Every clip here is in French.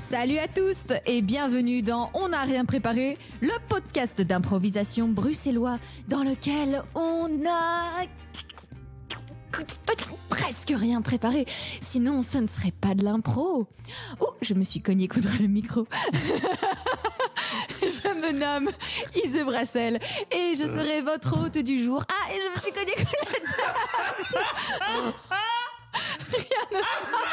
Salut à tous et bienvenue dans On n'a rien préparé, le podcast d'improvisation bruxellois dans lequel on a presque rien préparé, sinon ce ne serait pas de l'impro. Oh, je me suis cognée contre le micro. Je me nomme Ise Brassel et je serai votre hôte du jour. Ah, et je me suis cognée contre la table. Rien ne va.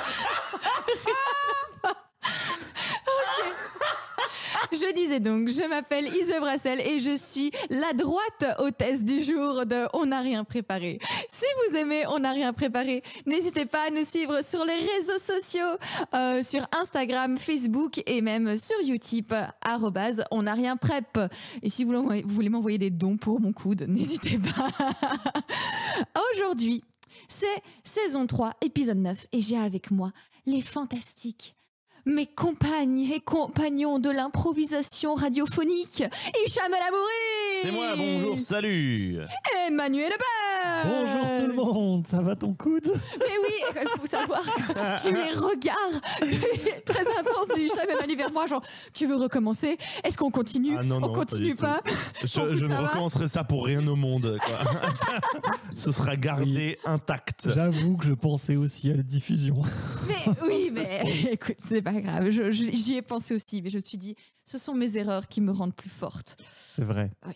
Je disais donc, je m'appelle Ise Brassel et je suis la droite hôtesse du jour de On n'a rien préparé. Si vous aimez On n'a rien préparé, n'hésitez pas à nous suivre sur les réseaux sociaux, sur Instagram, Facebook et même sur Utip, @on n'a rien prep. Et si vous voulez m'envoyer des dons pour mon coude, n'hésitez pas. Aujourd'hui, c'est saison 3, épisode 9 et j'ai avec moi les fantastiques, mes compagnes et compagnons de l'improvisation radiophonique, Hicham El Amouri. C'est moi, bonjour, salut. Et Emmanuel Lebert. Bonjour tout le monde, ça va ton coude? Mais oui, il faut savoir que j'ai eu les regards très intenses de Hicham et Manu vers moi, genre, tu veux recommencer? Est-ce qu'on continue? Ah non, on continue pas? Je ne recommencerai ça pour rien au monde, quoi. Ce sera gardé intact. J'avoue que je pensais aussi à la diffusion. Mais oui, mais écoute, c'est pas grave. J'y ai pensé aussi, mais je me suis dit, ce sont mes erreurs qui me rendent plus forte. C'est vrai. Oui.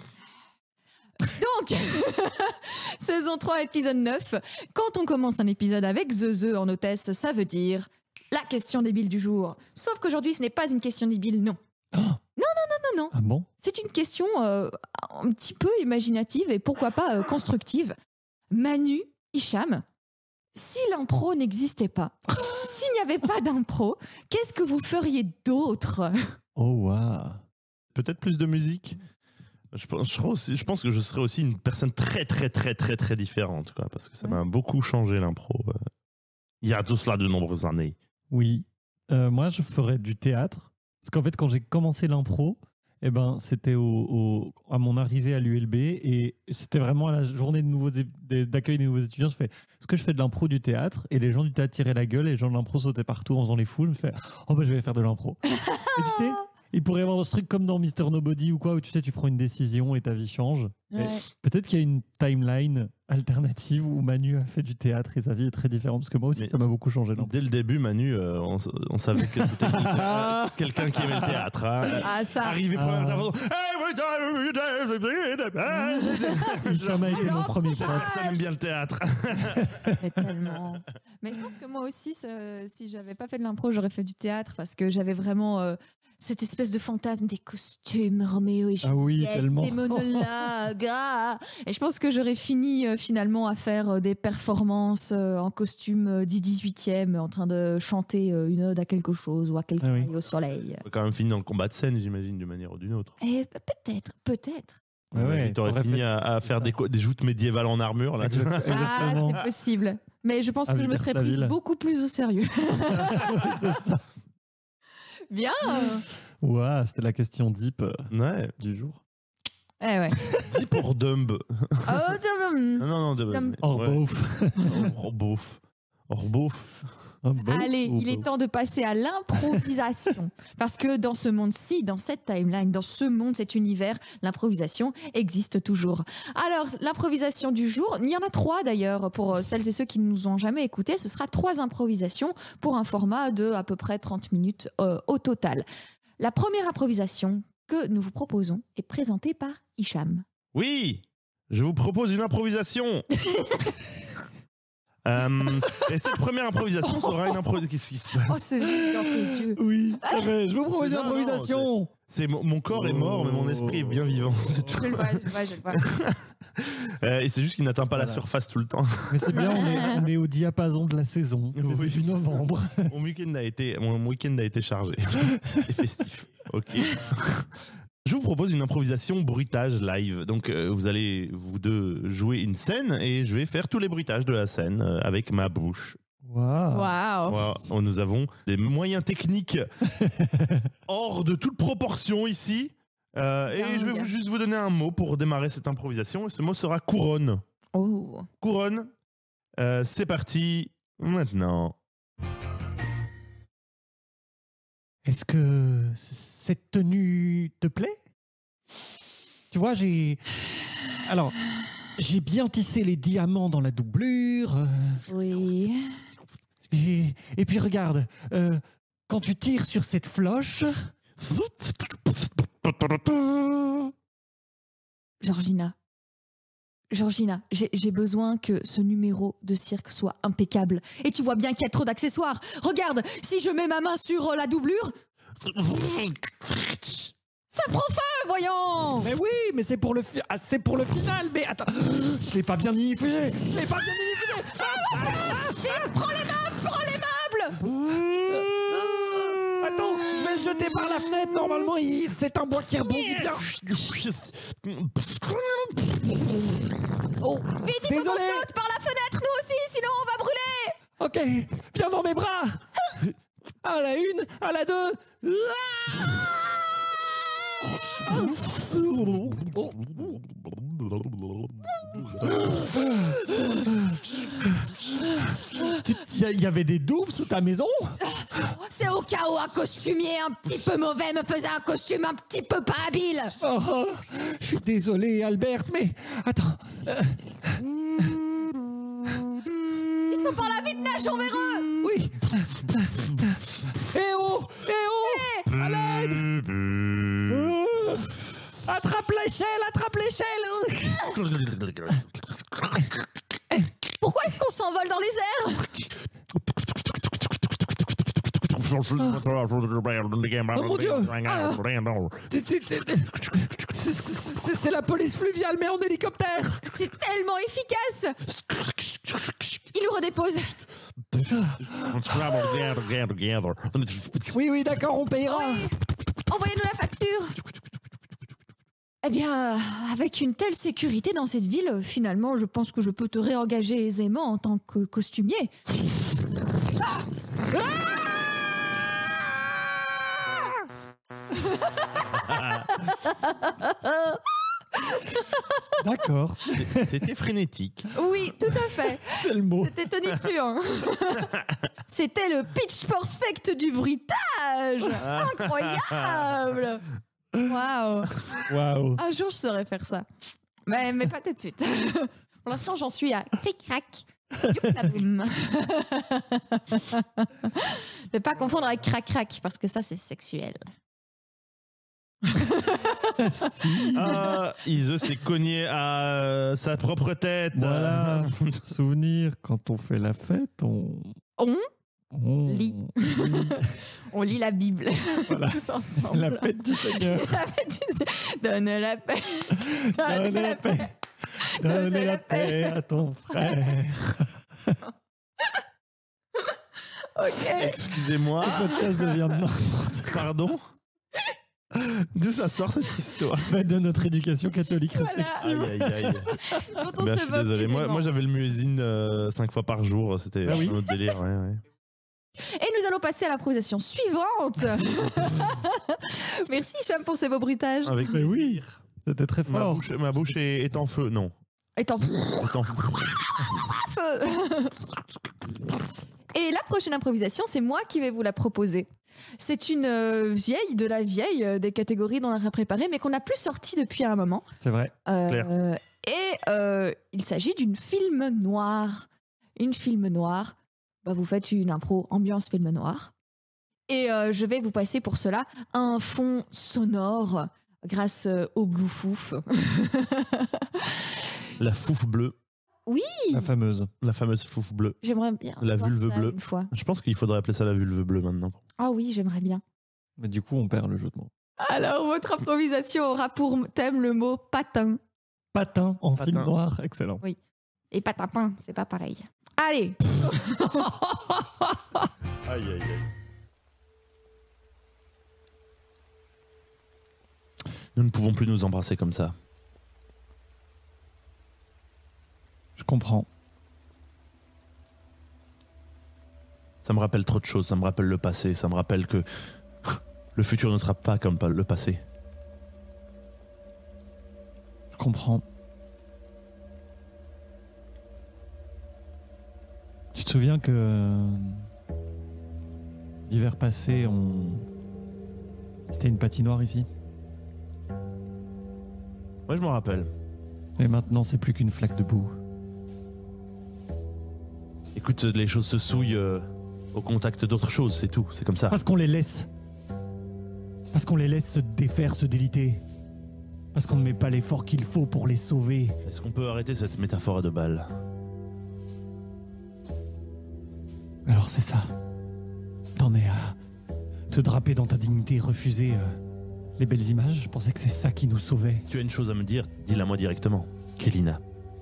Donc, saison 3, épisode 9. Quand on commence un épisode avec Zeze en hôtesse, ça veut dire la question débile du jour. Sauf qu'aujourd'hui, ce n'est pas une question débile, non. Oh. Non. Ah bon? C'est une question un petit peu imaginative et pourquoi pas constructive. Manu, Hicham, si l'impro n'existait pas, s'il n'y avait pas d'impro, qu'est-ce que vous feriez d'autre? Oh waouh. Peut-être plus de musique. Je pense que je serais aussi une personne très différente, quoi, parce que ça m'a beaucoup changé l'impro. Il y a tout cela de nombreuses années. Oui. Moi, je ferais du théâtre. Parce qu'en fait, quand j'ai commencé l'impro, c'était à mon arrivée à l'ULB et c'était vraiment à la journée d'accueil des nouveaux étudiants. Je fais, est-ce que je fais de l'impro du théâtre? Et les gens du théâtre tiraient la gueule et les gens de l'impro sautaient partout en faisant les foules. Je me fais, je vais faire de l'impro. Et tu sais, il pourrait y avoir ce truc comme dans Mister Nobody ou quoi, où tu sais, tu prends une décision et ta vie change. Ouais. Peut-être qu'il y a une timeline alternative où Manu a fait du théâtre et sa vie est très différente, parce que moi aussi, ça m'a beaucoup changé. Dès le début, Manu, on savait que c'était quelqu'un qui aimait le théâtre. Hein. Ah, ça. Arrivé première intervention. Hicham a été mon premier prof. Personne aime bien le théâtre. Mais tellement. Mais je pense que moi aussi, si j'avais pas fait de l'impro, j'aurais fait du théâtre parce que j'avais vraiment cette espèce de fantasme des costumes, Roméo et Juliette, Ah oui, tellement. des monologues. Et je pense que j'aurais fini finalement à faire des performances en costume du 18e, en train de chanter une ode à quelque chose ou à quelqu'un au soleil. On va quand même fini dans le combat de scène, j'imagine, d'une manière ou d'une autre. Et peut-être. Ouais, tu aurais fini à faire des joutes médiévales en armure, là. Ah, c'est possible. Mais je pense que je me serais prise beaucoup plus au sérieux. Bien. Ouah, c'était la question deep du jour. Eh ouais. Dis pour Dumb. Oh, Non, Dumb. Orbouf. Allez, il est temps de passer à l'improvisation. Parce que dans ce monde-ci, dans cette timeline, dans ce monde, cet univers, l'improvisation existe toujours. Alors, l'improvisation du jour, il y en a 3 d'ailleurs, pour celles et ceux qui ne nous ont jamais écoutés. Ce sera 3 improvisations pour un format de à peu près 30 minutes au total. La première improvisation que nous vous proposons est présentée par Hicham. Oui, je vous propose une improvisation. Et cette première improvisation sera une improvisation. Qu'est-ce qui se passe? Oh, ce nez dans tes yeux. Oui, je vous propose une improvisation. C'est mon corps est mort, mais mon esprit est bien vivant. Je le vois. Et c'est juste qu'il n'atteint pas la surface tout le temps. Mais c'est bien, on est au diapason de la saison, depuis novembre. Mon week-end a été chargé et festif. Ok. Je vous propose une improvisation bruitage live. Donc vous allez vous deux jouer une scène et je vais faire tous les bruitages de la scène avec ma bouche. Waouh. Wow. Nous avons des moyens techniques hors de toute proportion ici. Et je vais juste vous donner un mot pour démarrer cette improvisation. Et ce mot sera couronne. Oh. Couronne. C'est parti maintenant. est-ce que cette tenue te plaît? Tu vois, Alors, j'ai bien tissé les diamants dans la doublure. Oui. Et puis regarde, quand tu tires sur cette floche... Georgina, j'ai besoin que ce numéro de cirque soit impeccable. Et tu vois bien qu'il y a trop d'accessoires. Regarde, si je mets ma main sur la doublure, ça prend feu, voyons. Mais oui, mais c'est pour le final. Mais attends, je l'ai pas bien unifié. Prends les meubles. Attends, je vais le jeter par la fenêtre. Normalement, c'est un bois qui rebondit bien. Oh, vite, il faut qu'on Désolé. saute par la fenêtre, nous aussi, sinon on va brûler. Ok, viens dans mes bras. À la une, à la deux. Il y avait des douves sous ta maison? C'est au cas où un costumier un petit peu mauvais me faisait un costume un petit peu pas habile. Oh, je suis désolé, Albert, mais attends. Ils sont par la vite, nageons vers eux. Oui. Eh oh, à l'aide. Attrape l'échelle. Pourquoi est-ce qu'on s'envole dans les airs? Oh mon Dieu. C'est la police fluviale, mais en hélicoptère. C'est tellement efficace. Il nous redépose. Oui, d'accord, on payera. Oui. Envoyez-nous la facture. Eh bien, avec une telle sécurité dans cette ville, finalement, je pense que je peux te réengager aisément en tant que costumier. D'accord, C'était frénétique. Oui, tout à fait. c'est le mot. C'était tonitruant. C'était le pitch perfect du bruitage. Incroyable. Waouh. Waouh. Un jour, je saurais faire ça. Mais pas tout de suite. Pour l'instant, j'en suis à cric-crac. Youp-la-boum. Ne pas confondre avec crac-crac, parce que ça, c'est sexuel. Si. Ah, Ise s'est cogné à sa propre tête. Voilà. Souvenir, quand on fait la fête, on Lit. On lit la Bible. Voilà. Tous ensemble. La fête du Seigneur. La fête du- Donne la paix. Donne la paix. Donne la paix à ton frère. Ok. Excusez-moi. Le podcast devient n'importe quoi. Pardon. D'où ça sort cette histoire? De notre éducation catholique Voilà. respective. Aïe. Dont on Ben, se je suis moque désolé. aisément. Moi j'avais le muezzin 5 fois par jour. C'était Ah oui. un autre délire. Ouais. Et nous allons passer à l'improvisation suivante. Merci Hicham pour ces beaux bruitages. Avec Mais oui, c'était très ma fort. bouche est en feu. Non. Et en Est en feu. feu. Et la prochaine improvisation, c'est moi qui vais vous la proposer. C'est une vieille de la vieille des catégories dont on a préparé, mais qu'on n'a plus sorti depuis un moment. C'est vrai. Il s'agit d'une film noire. Une film noire. Bah, vous faites une impro ambiance film noir. Et je vais vous passer pour cela un fond sonore grâce au Bluetooth. La fouffe bleue. La fameuse. La fameuse fouffe bleue. J'aimerais bien La voir vulve ça bleue. une fois. Je pense qu'il faudrait appeler ça la vulve bleue maintenant. Ah oui, j'aimerais bien. Mais du coup, on perd le jeu de mots. Alors, votre improvisation aura pour thème le mot patin. Patin en Patin. film noir, excellent. Et patapin, c'est pas pareil. Allez. Aïe. Nous ne pouvons plus nous embrasser comme ça. Je comprends. Ça me rappelle trop de choses. Ça me rappelle le passé. Ça me rappelle que le futur ne sera pas comme le passé. Je comprends. Tu te souviens que l'hiver passé, C'était une patinoire ici. Ouais, je m'en rappelle. Et maintenant, c'est plus qu'une flaque de boue. Écoute, les choses se souillent au contact d'autres choses, c'est tout. C'est comme ça. Parce qu'on les laisse. Parce qu'on les laisse se défaire, se déliter. Parce qu'on ne met pas l'effort qu'il faut pour les sauver. Est-ce qu'on peut arrêter cette métaphore à deux balles? Alors c'est ça. T'en es à te draper dans ta dignité et refuser les belles images. Je pensais que c'est ça qui nous sauvait. Tu as une chose à me dire, dis-la moi directement. Kélina.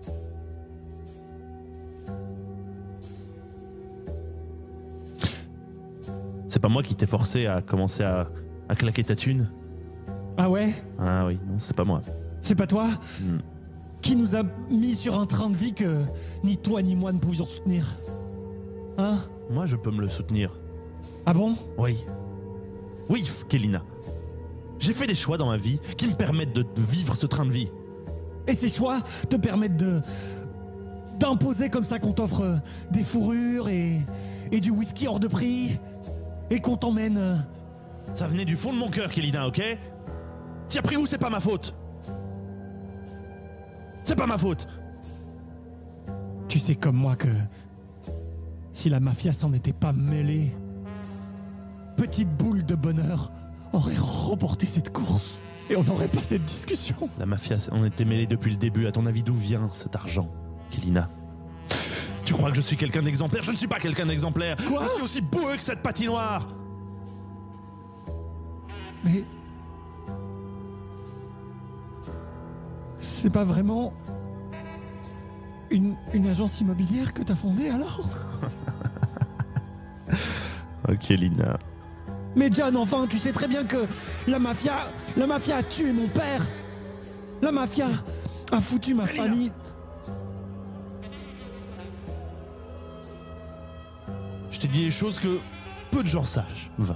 C'est pas moi qui t'ai forcé à commencer à claquer ta thune? Ah ouais? Ah oui, non, c'est pas moi. C'est pas toi? Hmm. Qui nous a mis sur un train de vie que ni toi ni moi ne pouvions soutenir? Hein? Moi, je peux me le soutenir. Ah bon? Oui. Oui, Kélina. J'ai fait des choix dans ma vie qui me permettent de vivre ce train de vie. Et ces choix te permettent d'imposer comme ça qu'on t'offre des fourrures et du whisky hors de prix et qu'on t'emmène... Ça venait du fond de mon cœur, Kélina, ok? T'y as pris où? C'est pas ma faute. C'est pas ma faute. Tu sais comme moi que si la mafia s'en était pas mêlée, petite boule de bonheur aurait remporté cette course et on n'aurait pas cette discussion. La mafia, on était mêlés depuis le début. À ton avis, d'où vient cet argent, Kélina? Tu crois que je suis quelqu'un d'exemplaire? Je ne suis pas quelqu'un d'exemplaire. Quoi? Je suis aussi boueux que cette patinoire. Mais c'est pas vraiment une agence immobilière que t'as fondée alors? Oh, Kélina. Mais John, enfin, tu sais très bien que la mafia a tué mon père. La mafia a foutu ma famille. Je t'ai dit des choses que peu de gens sachent. Va.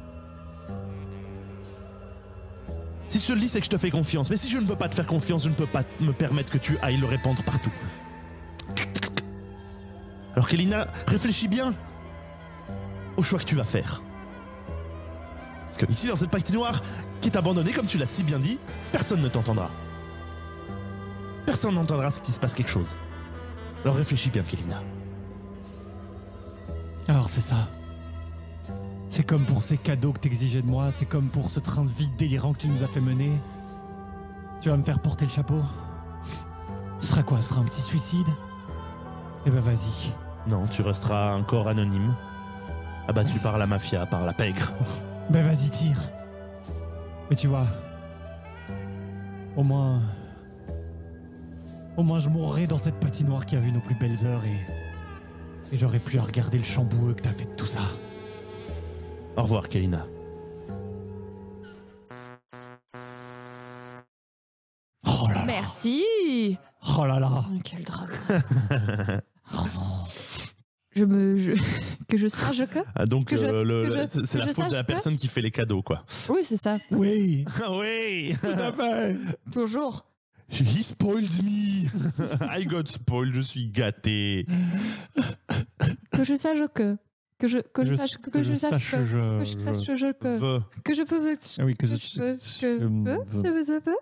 Si je te le dis, c'est que je te fais confiance. Mais si je ne peux pas te faire confiance, je ne peux pas me permettre que tu ailles le répandre partout. Alors Kélina, réfléchis bien au choix que tu vas faire. Parce que ici, dans cette patinoire qui est abandonnée, comme tu l'as si bien dit, personne ne t'entendra. Personne n'entendra s'il se passe quelque chose. Alors réfléchis bien, Kélina. Alors c'est ça. C'est comme pour ces cadeaux que t'exigeais de moi, c'est comme pour ce train de vie délirant que tu nous as fait mener. Tu vas me faire porter le chapeau? Ce sera quoi? Ce sera un petit suicide? Eh ben vas-y. Non, tu resteras un corps anonyme, abattu par la mafia, par la pègre. Ben vas-y, tire. Mais tu vois, au moins je mourrai dans cette patinoire qui a vu nos plus belles heures et j'aurai plus à regarder le champ boueux que t'as fait de tout ça. Au revoir, Kélina. Oh là là. Merci. Oh là là. Oh, quel drame. Que je sache que... Ah, donc, Que je- c'est que la je faute de sache la que- personne qui fait les cadeaux, quoi. Oui, c'est ça. Oui, Ah oui. tout à fait. Toujours. He spoiled me. I got spoiled, je suis gâté. Que je sache que... Que je sache que... Que je sache que... Que je sache que... Ve. Que je peux... Ah oui, que je peux...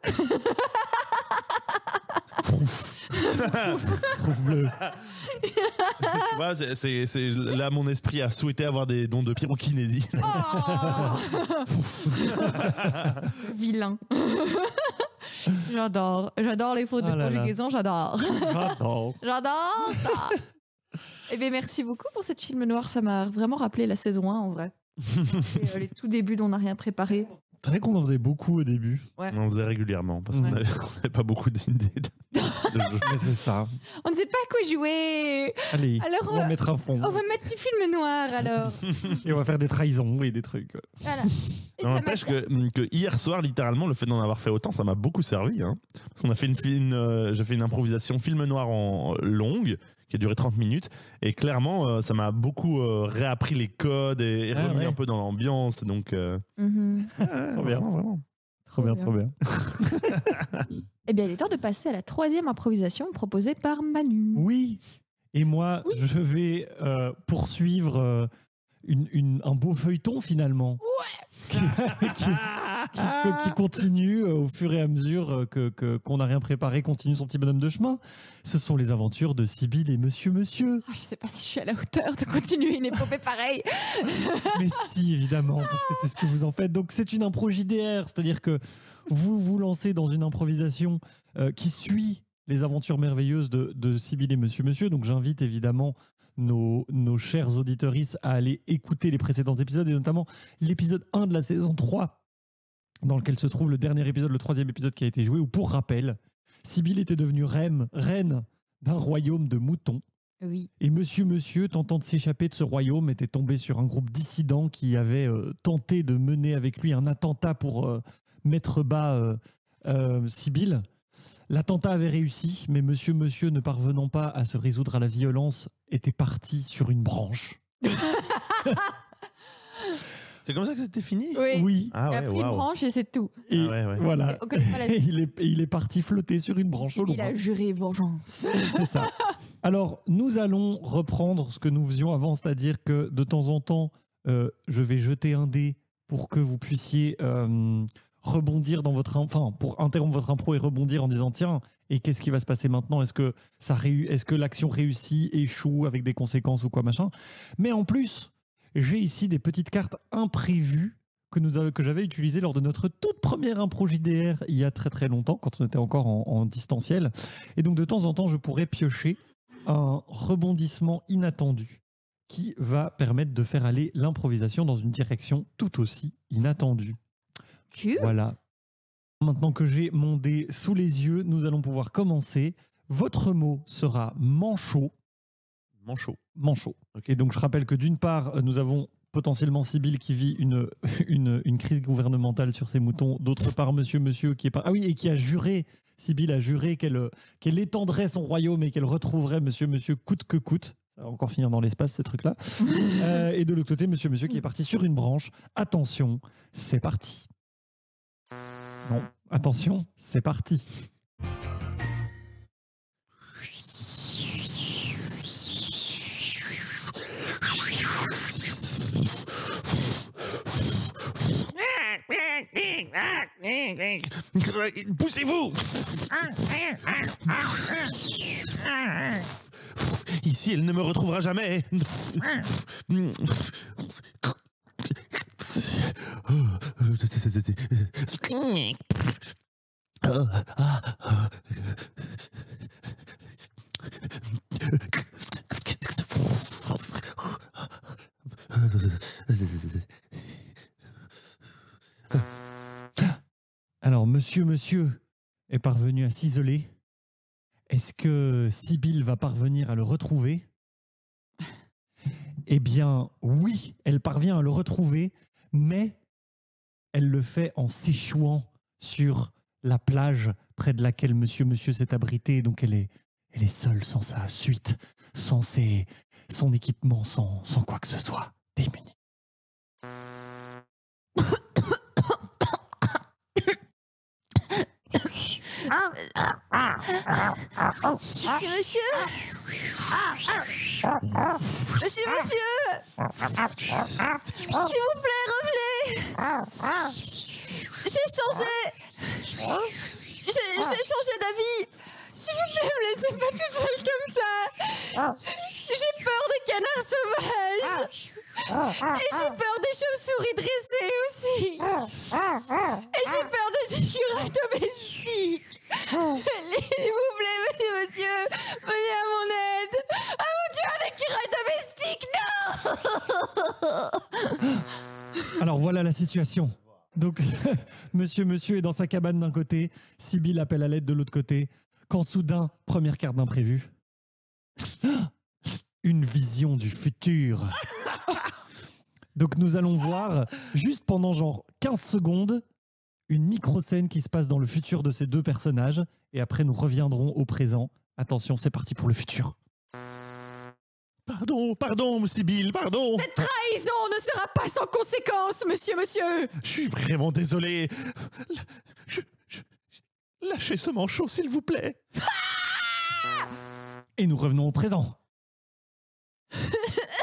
Frouf. Prouf bleu. Tu vois, c'est là mon esprit a souhaité avoir des dons de pyrokinésie. Oh Vilain. J'adore les fautes Ah de là là. conjugaison, j'adore. J'adore. J'adore ça. Eh bien, merci beaucoup pour cette film noir. Ça m'a vraiment rappelé la saison 1 en vrai. Et, les tout débuts dont on n'a rien préparé. C'est vrai qu'on en faisait beaucoup au début. Ouais. On faisait régulièrement parce qu'on Ouais. n'avait pas beaucoup d'idées de jeux. Mais c'est ça. On ne sait pas à quoi jouer. Allez, Alors, on va mettre un fond. On va mettre du film noir alors. Et on va faire des trahisons et des trucs. Voilà. Et Non, ça n'empêche que hier soir, littéralement, le fait d'en avoir fait autant, ça m'a beaucoup servi. Hein. Parce qu'on a fait j'ai fait une improvisation film noir en longue qui a duré 30 minutes. Et clairement, ça m'a beaucoup réappris les codes et Ah, remis ouais. un peu dans l'ambiance. Donc, Mhm. Trop bien. vraiment. Trop bien, bien. trop bien. Eh bien, il est temps de passer à la troisième improvisation proposée par Manu. Oui. Et moi, Oui. je vais poursuivre un beau feuilleton finalement. Ouais. qui continue au fur et à mesure qu'on n'a rien préparé, continue son petit bonhomme de chemin. Ce sont les aventures de Sibylle et Monsieur Monsieur. Je sais pas si je suis à la hauteur de continuer une épopée pareille. Mais si, évidemment, parce que c'est ce que vous en faites. Donc c'est une impro JDR, c'est-à-dire que vous vous lancez dans une improvisation qui suit les aventures merveilleuses de Sibylle et Monsieur Monsieur. Donc j'invite évidemment nos chers auditeuristes à aller écouter les précédents épisodes et notamment l'épisode 1 de la saison 3 dans lequel se trouve le dernier épisode, le 3e épisode qui a été joué, où pour rappel, Sibylle était devenue reine d'un royaume de moutons. Oui. Et Monsieur Monsieur, tentant de s'échapper de ce royaume, était tombé sur un groupe dissidents qui avait tenté de mener avec lui un attentat pour mettre bas Sibylle. L'attentat avait réussi, mais Monsieur Monsieur, ne parvenant pas à se résoudre à la violence, était parti sur une branche. C'est comme ça que c'était fini? Oui. Ah Il a ouais, pris une waouh. branche et c'est tout. Et ouais. voilà. On connaît pas la suite. Il est parti flotter sur une branche au loin. Il a juré vengeance. C'est ça. Alors, nous allons reprendre ce que nous faisions avant, c'est-à-dire que de temps en temps, je vais jeter un dé pour que vous puissiez rebondir dans votre... Enfin, pour interrompre votre impro et rebondir en disant, tiens, et qu'est-ce qui va se passer maintenant? Est-ce que l'action réussit, échoue avec des conséquences ou quoi, machin? Mais en plus, j'ai ici des petites cartes imprévues que j'avais utilisées lors de notre toute première impro JDR il y a très très longtemps, quand on était encore en distanciel. Et donc, de temps en temps, je pourrais piocher un rebondissement inattendu qui va permettre de faire aller l'improvisation dans une direction tout aussi inattendue. Voilà. Maintenant que j'ai mon dé sous les yeux, nous allons pouvoir commencer. Votre mot sera manchot. Manchot. Okay. Et donc, je rappelle que d'une part, nous avons potentiellement Sibylle qui vit une crise gouvernementale sur ses moutons. D'autre part, Monsieur Monsieur qui est pas... Ah oui, et qui a juré... Sibylle a juré qu'elle étendrait son royaume et qu'elle retrouverait Monsieur Monsieur coûte que coûte. Ça va encore finir dans l'espace, ces trucs-là. Et de l'autre côté, Monsieur Monsieur qui est parti sur une branche. Attention, c'est parti. Non, attention, c'est parti. Poussez-vous! Ici, elle ne me retrouvera jamais. Alors, Monsieur Monsieur est parvenu à s'isoler. Est-ce que Sibylle va parvenir à le retrouver? Eh bien, oui, elle parvient à le retrouver, mais elle le fait en s'échouant sur la plage près de laquelle Monsieur Monsieur s'est abrité. Donc, elle est seule, sans sa suite, sans son équipement, sans quoi que ce soit, démunie. Monsieur, s'il vous plaît, revenez. J'ai changé d'avis. S'il vous plaît, me laissez pas toute seule comme ça. J'ai peur des canards sauvages. Et j'ai peur des chauves-souris dressées aussi. Et j'ai peur des écureuils domestiques. S'il vous plaît, monsieur, venez à mon aide. Ah mon Dieu, un écureuil domestique, non. Alors voilà la situation. Donc, Monsieur est dans sa cabane d'un côté, Sibylle appelle à l'aide de l'autre côté, quand soudain, première carte d'imprévu, une vision du futur. Donc nous allons voir, juste pendant genre 15 secondes, une micro-scène qui se passe dans le futur de ces deux personnages, et après nous reviendrons au présent. Attention, c'est parti pour le futur. Pardon, Sibylle, pardon. Cette trahison ne sera pas sans conséquence, monsieur. Je suis vraiment désolé. Lâchez ce manchot, s'il vous plaît. Et nous revenons au présent.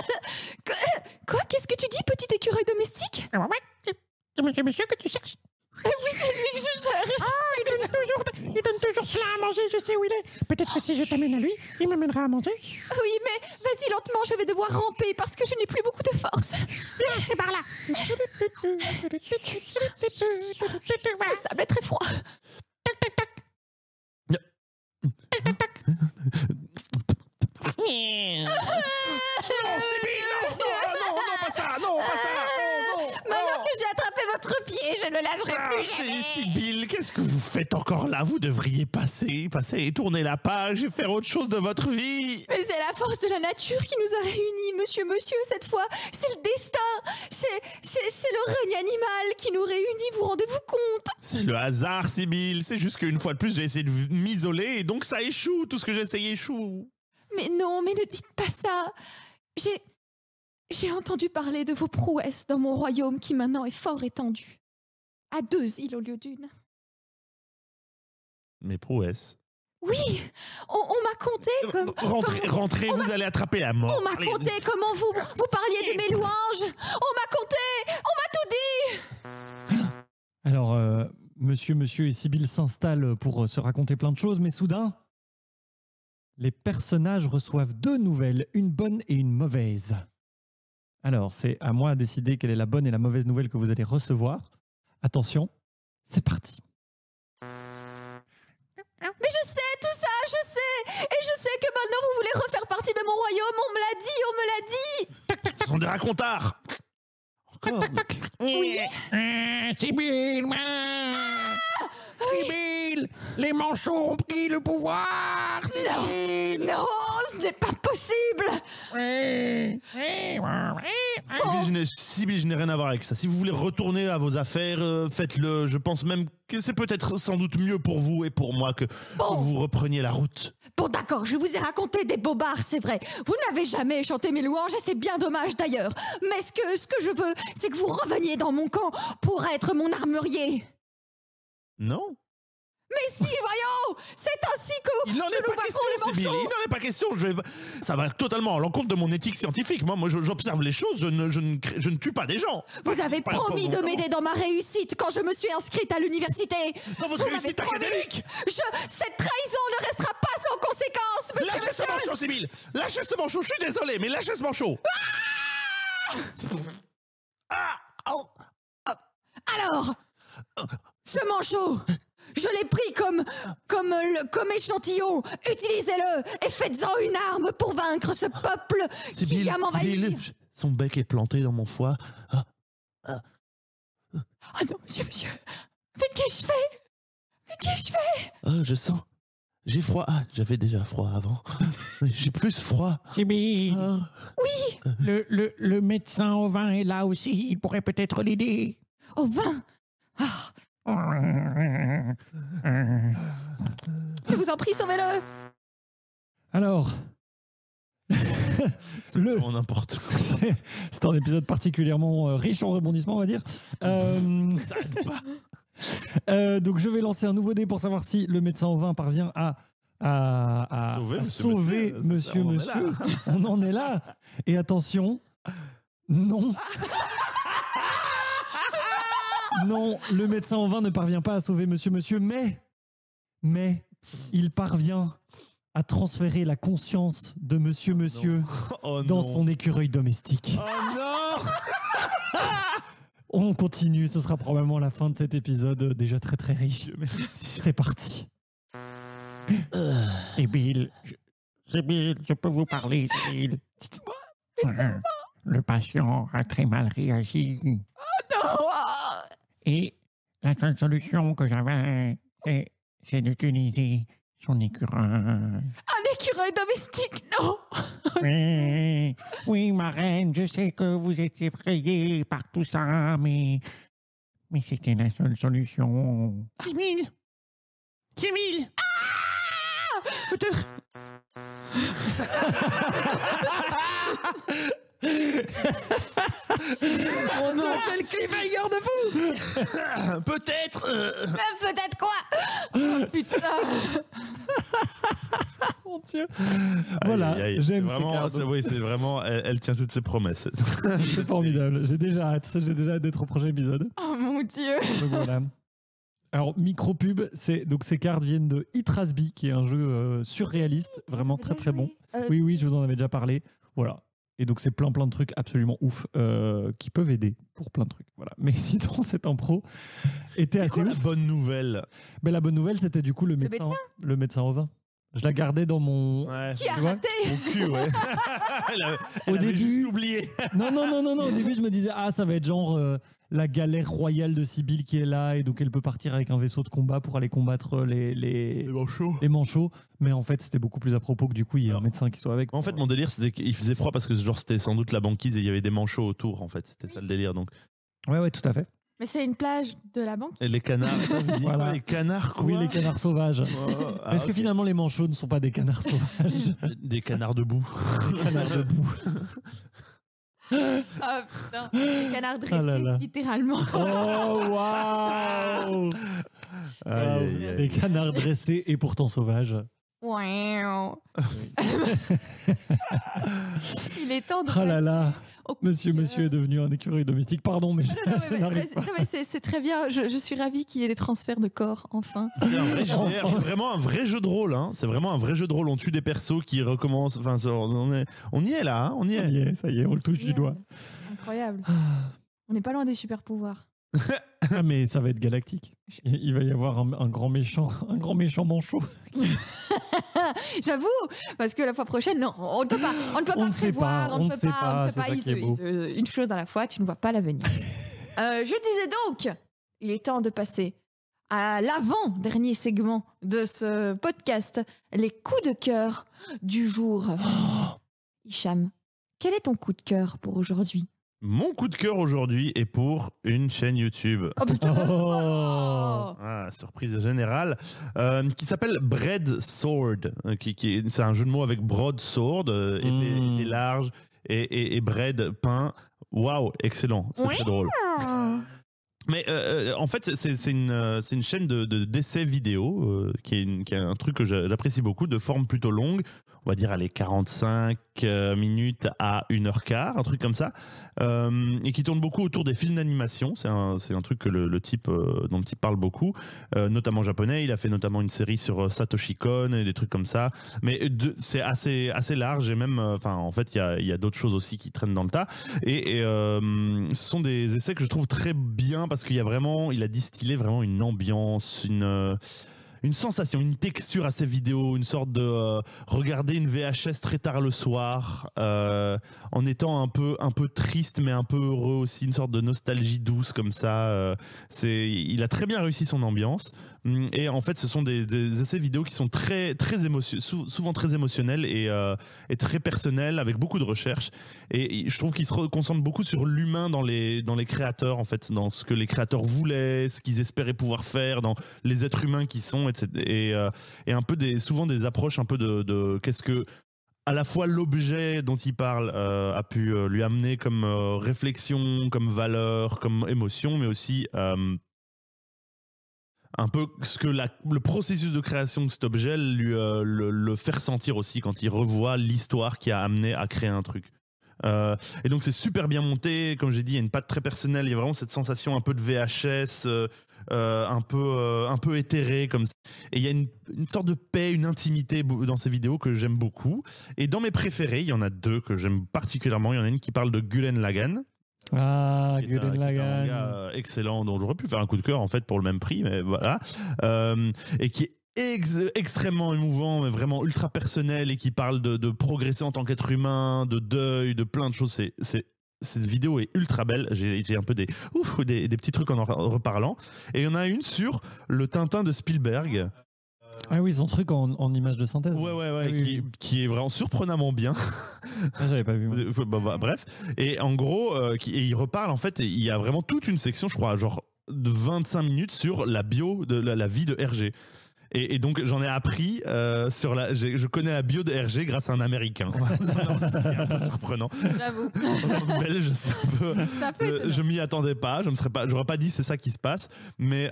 Quoi? Qu'est-ce que tu dis, petit écureuil domestique? C'est monsieur que tu cherches. Oui, c'est lui que je cherche. Il donne toujours plein à manger, je sais où il est. Peut-être que si je t'amène à lui, il m'amènera à manger. Oui, mais vas-y lentement, je vais devoir ramper parce que je n'ai plus beaucoup de force. C'est par là. Le sable est très froid. Non, pas ça, non, pas ça, non. Maintenant que j'ai attrapé votre pied, je ne le lâcherai plus Mais jamais. Sibylle, qu'est-ce que vous faites encore là? Vous devriez passer et tourner la page et faire autre chose de votre vie. Mais c'est la force de la nature qui nous a réunis, monsieur, cette fois. C'est le destin. C'est le règne animal qui nous réunit, vous rendez-vous compte? C'est le hasard, Sibylle. C'est juste qu'une fois de plus, j'ai essayé de m'isoler et donc ça échoue. Tout ce que j'ai essayé échoue. Mais non, mais ne dites pas ça. J'ai entendu parler de vos prouesses dans mon royaume qui maintenant est fort étendu. À 2 îles au lieu d'une. Mes prouesses. Oui, on m'a conté comme... Rentrez, vous allez attraper la mort. On m'a Allez. conté comment vous parliez de mes louanges. On m'a conté, on m'a tout dit. Alors, monsieur et Sibylle s'installent pour se raconter plein de choses, mais soudain, les personnages reçoivent 2 nouvelles, une bonne et une mauvaise. Alors, c'est à moi de décider quelle est la bonne et la mauvaise nouvelle que vous allez recevoir. Attention, c'est parti. Mais je sais tout ça, je sais. Et je sais que maintenant vous voulez refaire partie de mon royaume. On me l'a dit. Ce sont des racontards. Encore. Oui. Sibylle, Sibylle, les manchots ont pris le pouvoir. Sibylle. Non, ce n'est pas possible. Sibylle, je n'ai rien à voir avec ça. Si vous voulez retourner à vos affaires, faites-le. Je pense même que c'est peut-être sans doute mieux pour vous et pour moi que vous repreniez la route. Bon, d'accord, je vous ai raconté des bobards, c'est vrai. Vous n'avez jamais chanté mes louanges et c'est bien dommage d'ailleurs. Mais ce que je veux, c'est que vous reveniez dans mon camp pour être mon armurier. Non? Mais si, voyons, c'est ainsi que Il n'en est nous pas question, battrons les Sibylle. manchots. Il n'en est pas question. Ça va totalement à l'encontre de mon éthique scientifique. Moi, j'observe les choses. Je ne tue pas des gens. Vous avez Pas promis de non. m'aider dans ma réussite quand je me suis inscrite à l'université. Dans votre Vous réussite m'avez promis. académique. Cette trahison ne restera pas sans conséquence, Lâchez ce manchot, Sibylle. Lâchez ce manchot. Je suis désolé, mais lâchez ce manchot. Alors, ce manchot, je l'ai pris comme échantillon. Utilisez-le et faites-en une arme pour vaincre ce peuple qui vient m'envahir. Son bec est planté dans mon foie. Ah non, monsieur. Mais qu'ai-je fait? Je sens. J'ai froid. Ah, j'avais déjà froid avant. J'ai plus froid. Sibylle, Oui, le médecin au vin est là aussi. Il pourrait peut-être l'aider. au vin. Ah, je vous en prie, sauvez-le. Alors, On n'importe quoi. c'est un épisode particulièrement riche en rebondissements, on va dire. Ça aide pas. Donc, je vais lancer un nouveau dé pour savoir si le médecin au vin parvient à sauver monsieur. On en est là. Et attention, non. Non, le médecin au vin ne parvient pas à sauver monsieur, mais il parvient à transférer la conscience de monsieur Oh dans non. son écureuil domestique. Oh non. On continue, ce sera probablement la fin de cet épisode déjà très très riche. Dieu merci. C'est parti. Sibylle, je peux vous parler, Sibylle. Dites-moi. Le patient a très mal réagi. Non. Et la seule solution que j'avais, c'est d'utiliser son écureuil. Un écureuil domestique, non. Oui, ma reine, je sais que vous êtes effrayée par tout ça, mais c'était la seule solution. Sibylle. Peut-être. Oh non, quel cliffhanger de fou! Peut-être. Peut-être quoi? Oh, putain. Mon Dieu. Voilà, Aïe, aïe. j'aime ces Vraiment, cartes. oui, c'est vraiment. Elle tient toutes ses promesses. C'est formidable. J'ai déjà hâte d'être au prochain épisode. Oh mon Dieu. Donc voilà. Alors, micro-pub, donc ces cartes viennent de Hit Rasby, qui est un jeu surréaliste, vraiment Vous très avez très déjà bon. joué Oui, je vous en avais déjà parlé. Voilà. Et donc, c'est plein de trucs absolument ouf qui peuvent aider pour plein de trucs. Voilà. Mais sinon, cette impro était C'est assez quoi la ouf. bonne nouvelle? Mais la bonne nouvelle, c'était du coup le médecin au vin. Je la gardais dans mon... Ouais. Qui a Tu vois raté? Mon cul, ouais. Elle Au avait début- juste oublié. Non. Au début, je me disais, ça va être genre la galère royale de Sibylle qui est là et donc elle peut partir avec un vaisseau de combat pour aller combattre les manchots. Mais en fait, c'était beaucoup plus à propos que du coup, il y a un médecin qui soit avec. En fait, mon délire, c'était qu'il faisait froid parce que genre c'était sans doute la banquise et il y avait des manchots autour, en fait. C'était ça le délire, donc. Ouais, tout à fait. Mais c'est une plage de la banque. Et les canards. Attends, vous dites Voilà. quoi, les canards, quoi? Oui, les canards sauvages. Oh, Est-ce que ok. finalement les manchots ne sont pas des canards sauvages? Des canards debout. Des canards debout. Ah putain, les canards dressés, là là. littéralement. Oh, waouh! Aïe, aïe, aïe. Des canards dressés et pourtant sauvages. Wow. Il est temps de. Ah là là, passer au monsieur coup de est devenu un écureuil domestique. Pardon, mais je, cœur. Non, je n'arrive pas. c'est très bien. Je suis ravie qu'il y ait des transferts de corps, enfin. C'est un vrai JDR, c'est vraiment un vrai jeu de rôle. Hein. C'est vraiment un vrai jeu de rôle. On tue des persos qui recommencent. Enfin, on y est là. Hein. On y Ça est. y est, ça y est, on le touche du doigt. Incroyable. On n'est pas loin des super pouvoirs. Ah, mais ça va être galactique. Il va y avoir un grand méchant manchot. J'avoue, parce que la fois prochaine, non, on ne peut pas. On ne peut On pas ne sait prévoir. pas, On on ne ne peut sait pas. pas, On ne peut c'est pas. ça qui est beau. Une chose à la fois, tu ne vois pas l'avenir. Je disais donc, il est temps de passer à l'avant-dernier segment de ce podcast, les coups de cœur du jour. Hicham, quel est ton coup de cœur pour aujourd'hui? Mon coup de cœur aujourd'hui est pour une chaîne YouTube. Oh putain! Oh. Ah, surprise générale, qui s'appelle Bread Sword. C'est un jeu de mots avec broadsword, épée large, et bread, pain. Waouh, excellent, c'est très drôle. Mais en fait, c'est une chaîne d'essais vidéo qui est un truc que j'apprécie beaucoup, de forme plutôt longue. On va dire, allez, 45 minutes à 1h15, un truc comme ça. Et qui tourne beaucoup autour des films d'animation. C'est un truc que dont le type parle beaucoup, notamment japonais. Il a fait notamment une série sur Satoshi Kon et des trucs comme ça. Mais c'est assez large et même, en fait, il y a d'autres choses aussi qui traînent dans le tas. Et ce sont des essais que je trouve très bien parce qu'il a distillé vraiment une ambiance, une sensation, une texture à ces vidéos, une sorte de regarder une VHS très tard le soir, en étant un peu triste mais un peu heureux aussi, une sorte de nostalgie douce comme ça. Il a très bien réussi son ambiance. Et en fait, ce sont des essais vidéo qui sont souvent très émotionnels et très personnels, avec beaucoup de recherche. Et je trouve qu'il se concentre beaucoup sur l'humain dans les créateurs, en fait, dans ce que les créateurs voulaient, ce qu'ils espéraient pouvoir faire, dans les êtres humains qui sont, etc. Et un peu souvent des approches un peu de qu'est-ce que à la fois l'objet dont il parle a pu lui amener comme réflexion, comme valeur, comme émotion, mais aussi un peu ce que le processus de création de cet objet le fait ressentir aussi quand il revoit l'histoire qui a amené à créer un truc. Et donc c'est super bien monté, comme j'ai dit, il y a une patte très personnelle, il y a vraiment cette sensation un peu de VHS, un peu éthérée comme ça. Et il y a une sorte de paix, une intimité dans ces vidéos que j'aime beaucoup. Et dans mes préférés, il y en a deux que j'aime particulièrement. Il y en a une qui parle de Gurren Lagann. Ah, Qui est un manga excellent, dont j'aurais pu faire un coup de cœur en fait pour le même prix, mais voilà. Et qui est extrêmement émouvant, mais vraiment ultra personnel, et qui parle de progresser en tant qu'être humain, de deuil, de plein de choses. Cette vidéo est ultra belle. J'ai un peu des petits trucs en reparlant. Et il y en a une sur le Tintin de Spielberg. Ah oui, son truc en image de synthèse. Ouais, Ah oui. qui est vraiment surprenamment bien. Ah, j'avais pas vu. Moi. Bref. Et en gros, il reparle, en fait, il y a vraiment toute une section, je crois, genre de 25 minutes sur la bio de la vie de Hergé. Et donc j'en ai appris je connais la bio de Hergé grâce à un Américain. C'est un peu surprenant. J'avoue. En tant que Belge, c'est un peu. Ça fait étonnant. Je m'y attendais pas. J'aurais pas dit c'est ça qui se passe. Mais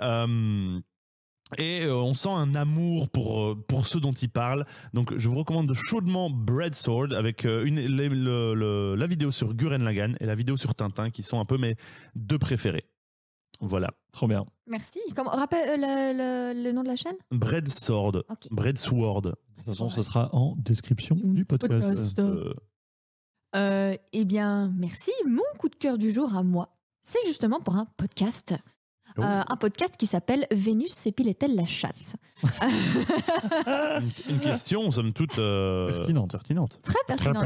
on sent un amour pour ceux dont il parle. Donc je vous recommande chaudement Bread Sword avec la vidéo sur Gurren Lagann et la vidéo sur Tintin qui sont un peu mes deux préférés. Voilà. Trop bien. Merci. Rappelle le nom de la chaîne? Bread Sword. Ok. Bread Sword. De toute façon, ce sera en description du podcast. Eh bien, merci. Mon coup de cœur du jour à moi, c'est justement pour un podcast. Oh. Un podcast qui s'appelle Vénus s'épilait-elle la chatte? Une question, somme toute, Pertinente. Très pertinente.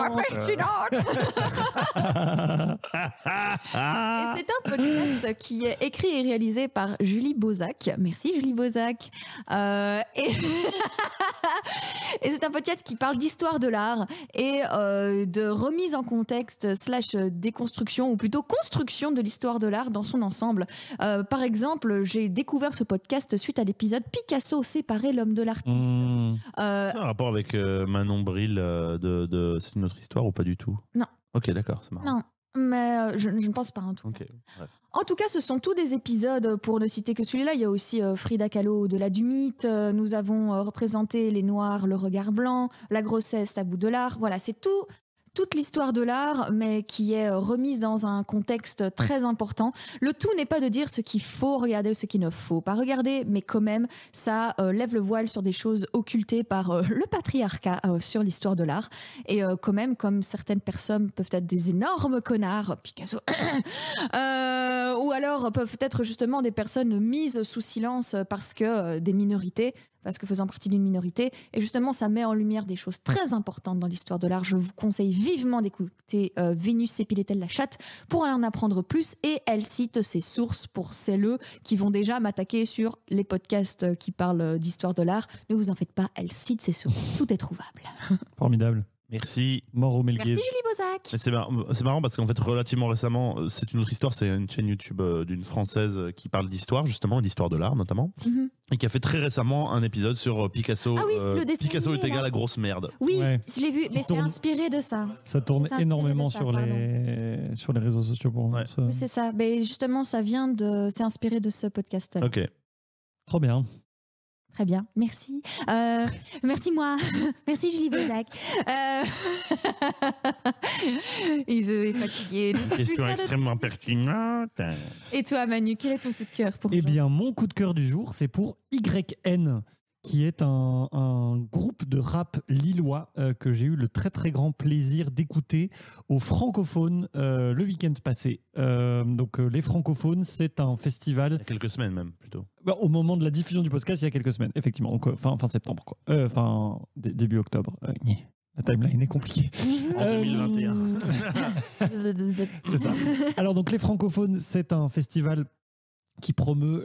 Et c'est un podcast qui est écrit et réalisé par Julie Bozac. Merci Julie Bozac. Et c'est un podcast qui parle d'histoire de l'art et de remise en contexte / déconstruction, ou plutôt construction de l'histoire de l'art dans son ensemble. Par exemple, j'ai découvert ce podcast suite à l'épisode Picasso séparer l'homme de l'artiste. C'est un rapport avec Manon Bril de C'est une autre histoire ou pas du tout? Non. Ok, d'accord, c'est marrant. Non, mais je ne pense pas en tout. Ok, bref. En tout cas, ce sont tous des épisodes, pour ne citer que celui-là. Il y a aussi Frida Kahlo, au-delà du mythe. Nous avons représenté les Noirs, le regard blanc, la grossesse, tabou de l'art. Voilà, c'est toute l'histoire de l'art, mais qui est remise dans un contexte très important. Le tout n'est pas de dire ce qu'il faut regarder ou ce qu'il ne faut pas regarder, mais quand même, ça lève le voile sur des choses occultées par le patriarcat sur l'histoire de l'art. Et quand même, comme certaines personnes peuvent être des énormes connards, Picasso, ou alors peuvent être justement des personnes mises sous silence parce que des minorités, parce que faisant partie d'une minorité. Et justement, ça met en lumière des choses très importantes dans l'histoire de l'art. Je vous conseille vivement d'écouter Vénus s'épilait-elle la chatte pour en apprendre plus. Et elle cite ses sources pour celles qui vont déjà m'attaquer sur les podcasts qui parlent d'histoire de l'art. Ne vous en faites pas, elle cite ses sources. Tout est trouvable. Formidable. Merci. Mort au Merci Melguez. Julie Bozac. Mais c'est marrant parce qu'en fait, relativement récemment, c'est une autre histoire. C'est une chaîne YouTube d'une Française qui parle d'histoire, justement, d'histoire de l'art notamment, Mhm. et qui a fait très récemment un épisode sur Picasso. Ah oui, c'est le dessin Picasso animé, est égal là. à grosse merde. Oui, Ouais. je l'ai vu, mais c'est tourne. inspiré de ça. Ça tourne C'est inspiré énormément de ça, sur les réseaux sociaux pour Ouais. ça. Oui, c'est ça. Mais justement, c'est inspiré de ce podcast. Ok. Trop bien. Très bien, merci. Merci moi. Merci Julie Bozac. Il est fatigué. Question extrêmement pertinente. Et toi Manu, quel est ton coup de cœur pour Eh aujourd'hui? bien, mon coup de cœur du jour, c'est pour YN, qui est un groupe de rap lillois que j'ai eu le très très grand plaisir d'écouter aux francophones le week-end passé. Les francophones, c'est un Il festival, y a quelques semaines même, plutôt. au moment de la diffusion du podcast, il y a quelques semaines, effectivement, donc fin septembre, quoi. Début octobre. La timeline est compliquée. En 2021. C'est ça. Alors donc les francophones, c'est un festival qui promeut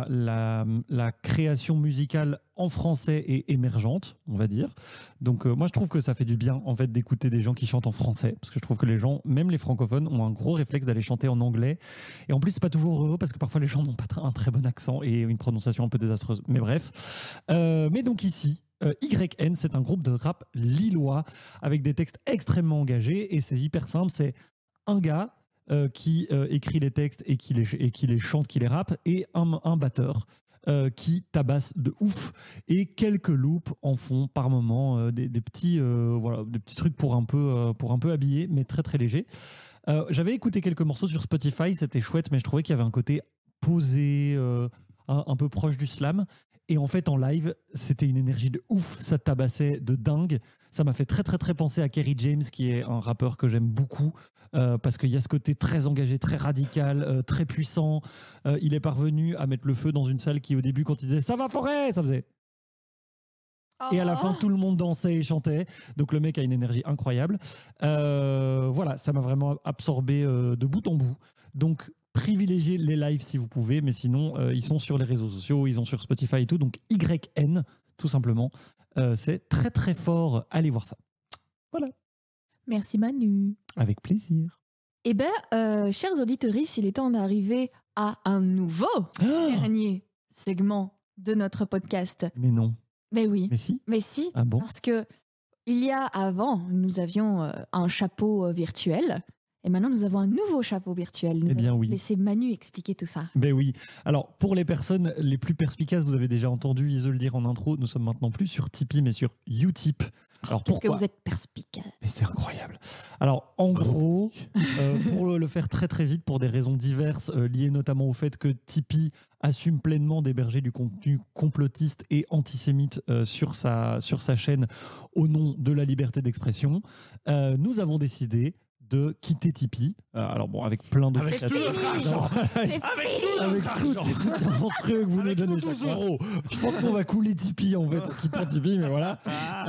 la création musicale en français et émergente, on va dire. Donc moi je trouve que ça fait du bien en fait d'écouter des gens qui chantent en français, parce que je trouve que les gens, même les francophones, ont un gros réflexe d'aller chanter en anglais. Et en plus c'est pas toujours heureux parce que parfois les gens n'ont pas un très bon accent et une prononciation un peu désastreuse. Mais bref. Mais donc ici, YN, c'est un groupe de rap lillois avec des textes extrêmement engagés et c'est hyper simple. C'est un gars qui écrit les textes et qui les chante, qui les rappe, et un batteur qui tabasse de ouf, et quelques loops en font par moment, des petits trucs pour un peu habiller, mais très très léger. J'avais écouté quelques morceaux sur Spotify, c'était chouette, mais je trouvais qu'il y avait un côté posé, un peu proche du slam. Et en fait, en live, c'était une énergie de ouf, ça tabassait de dingue. Ça m'a fait très très très penser à Kerry James, qui est un rappeur que j'aime beaucoup, parce qu'il y a ce côté très engagé, très radical, très puissant. Il est parvenu à mettre le feu dans une salle qui, au début, quand il disait « ça va forêt !», ça faisait. Et à la fin, tout le monde dansait et chantait. Donc le mec a une énergie incroyable. Voilà, ça m'a vraiment absorbé de bout en bout. Donc privilégiez les lives si vous pouvez, mais sinon, ils sont sur les réseaux sociaux, ils sont sur Spotify et tout. Donc YN, tout simplement. C'est très très fort. Allez voir ça. Voilà. Merci Manu. Avec plaisir. Eh bien, chers auditeurs, il est temps d'arriver à un nouveau dernier segment de notre podcast. Mais non. Mais oui, Mais si. mais si, Ah bon? parce que il y a avant, nous avions un chapeau virtuel, Et maintenant, nous avons un nouveau chapeau virtuel. Nous Eh bien, allons oui. laisser Manu expliquer tout ça. Ben oui. Alors, pour les personnes les plus perspicaces, vous avez déjà entendu Ise le dire en intro, nous sommes maintenant plus sur Tipeee, mais sur Utip. Alors, Qu'est-ce que pourquoi vous êtes perspicace. Mais c'est incroyable. Alors, en gros, pour le faire très très vite, pour des raisons diverses, liées notamment au fait que Tipeee assume pleinement d'héberger du contenu complotiste et antisémite sur sa chaîne au nom de la liberté d'expression, nous avons décidé de quitter Tipeee. Alors bon, avec plein d'autres... Avec tout notre argent. C'est Avec tous ces soutiens monstrueux que vous nous donnez chaque 12 fois. euros. Je pense qu'on va couler Tipeee en fait, en quittant Tipeee, mais voilà.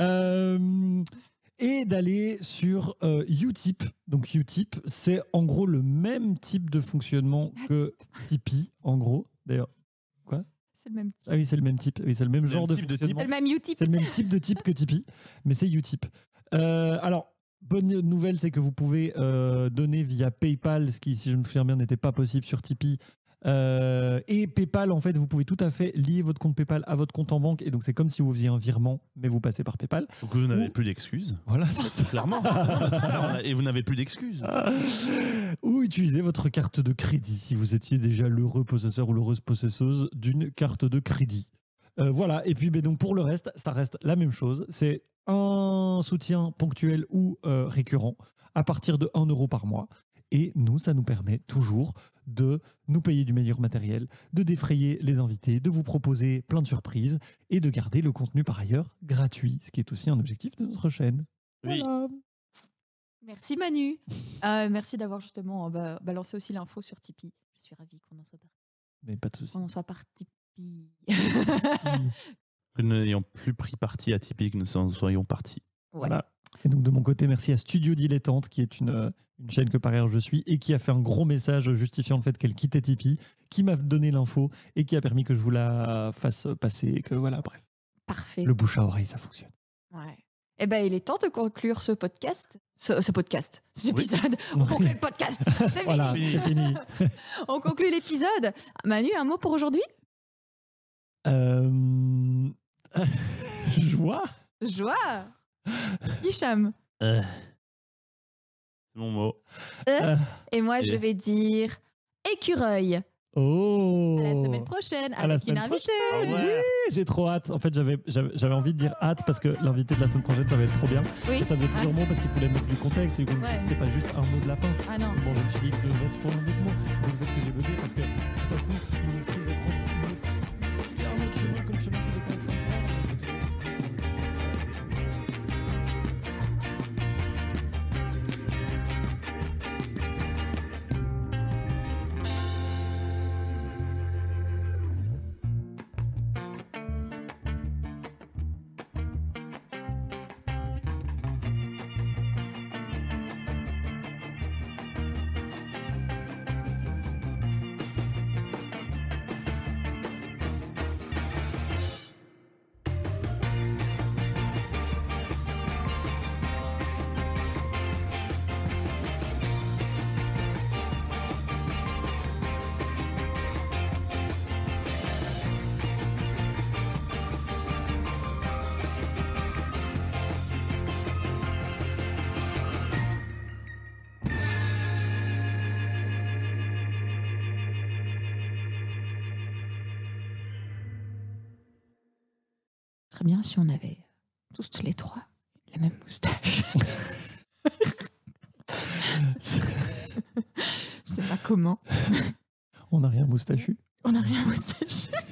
Et d'aller sur Utip. Donc Utip, c'est en gros le même type de fonctionnement que Tipeee, en gros. D'ailleurs, c'est le même type. ah oui, c'est le même type. Oui, c'est le même genre de type de fonctionnement. C'est le même Utip. C'est le même type de type que Tipeee, mais c'est Utip. Alors, bonne nouvelle, c'est que vous pouvez donner via PayPal, ce qui, si je me souviens bien, n'était pas possible sur Tipeee. Et PayPal, en fait, vous pouvez tout à fait lier votre compte PayPal à votre compte en banque. Et donc, c'est comme si vous faisiez un virement, mais vous passez par PayPal. Donc vous n'avez plus d'excuses. Voilà, c'est ça. Clairement. Non, c'est ça, et vous n'avez plus d'excuses. Ou utiliser votre carte de crédit si vous étiez déjà l'heureux possesseur ou l'heureuse possesseuse d'une carte de crédit. Voilà, et puis donc, pour le reste, ça reste la même chose. C'est un soutien ponctuel ou récurrent à partir de 1 euro par mois. Et nous, ça nous permet toujours de nous payer du meilleur matériel, de défrayer les invités, de vous proposer plein de surprises et de garder le contenu par ailleurs gratuit, ce qui est aussi un objectif de notre chaîne. Oui. Voilà. Merci Manu. Merci d'avoir justement balancé aussi l'info sur Tipeee. Je suis ravie qu'on en soit parti. Mais pas de souci. On en soit par Tipeee. Que nous n'ayons plus pris parti à Tipeee, que nous en soyons partis. Ouais. Voilà. Et donc de mon côté, merci à Studio Dilettante, qui est une chaîne que par ailleurs je suis, et qui a fait un gros message justifiant le fait qu'elle quittait Tipeee, qui m'a donné l'info et qui a permis que je vous la fasse passer. Et que voilà, bref. Parfait. Le bouche à oreille, ça fonctionne. Ouais. Eh ben, il est temps de conclure ce podcast. Ce podcast, cet Oui. épisode. On conclut le podcast. C'est Voilà, fini. c'est fini. On conclut l'épisode. Manu, un mot pour aujourd'hui? Joie. Joie. Hicham. C'est mon mot. Et moi, je Et- vais dire écureuil. Oh. À la semaine prochaine À la avec une semaine invitée. Ah ouais. Oui, j'ai trop hâte. En fait, j'avais envie de dire hâte parce que l'invité de la semaine prochaine, ça va être trop bien. Oui. Et ça faisait plusieurs mots parce qu'il fallait mettre du contexte. Et comme Ouais. c'était pas juste un mot de la fin. Ah non. Bon, je me suis dit que je devais trouver un autre mot. Donc, le fait que j'ai bugué parce que tout à coup, mon esprit va prendre il y a un autre chemin que le chemin qu'il était en train de prendre. Et j'ai trouvé difficile de le faire. Ce serait bien si on avait tous les trois la même moustache. Je sais pas comment. On n'a rien moustachu. On n'a rien moustachu.